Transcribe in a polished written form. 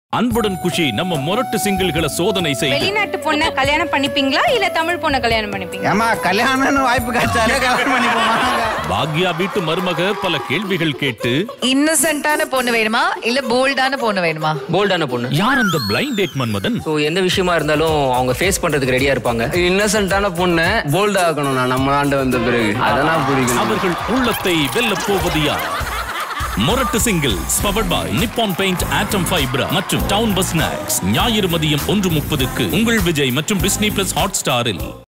அன்புடன் குஷி நம்ம மொரட்டு சிங்கிள்களை சோதனை செய்து வெளிநாட்டு பொண்ணை கல்யாணம் பண்ணிப்பீங்களா இல்ல தமிழ் பொண்ணை கல்யாணம் பண்ணிப்பீங்களா? ஏமா கல்யாணம்னு வாய்ப்பு கிடைச்சாலே கல்யாணம் பண்ணிப்போமா? பாக்யா வீட்டு மருமக பல கேள்விகள் கேட்டு இன்னசென்ட்டான பொண்ணு வேணுமா இல்ல போல்டான பொண்ணு வேணுமா? போல்டான பொண்ணு. யார் அந்த பிளைண்ட் டேட் மன்மதன்? ஸோ எந்த விஷயமா இருந்தாலும் அவங்க ஃபேஸ் பண்றதுக்கு ரெடியா இருப்பாங்க. இன்னசென்ட்டான பொண்ணு போல்டா ஆக்கணும். நான் நம்ம ஆண்டு வந்த பிறகு அதெல்லாம் பிடிக்கும். அவர்கள் உள்ளத்தை வெல்ல போவது யார்? மொரட்டு singles powered by Nippon Paint ஆட்டம் ஃபைப்ரா மற்றும் டவுன் பஸ் ஸ்நாக்ஸ் ஞாயிறு மதியம் 1:30க்கு உங்கள் விஜய் மற்றும் டிஸ்னி பிளஸ் ஹாட் ஸ்டாரில்.